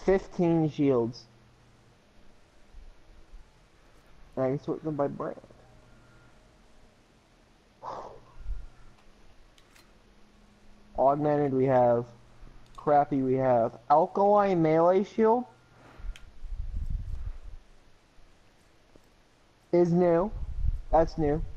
15 shields. And I can sort them by brand. Augmented we have. Crappy we have. Alkaline melee shield is new. That's new.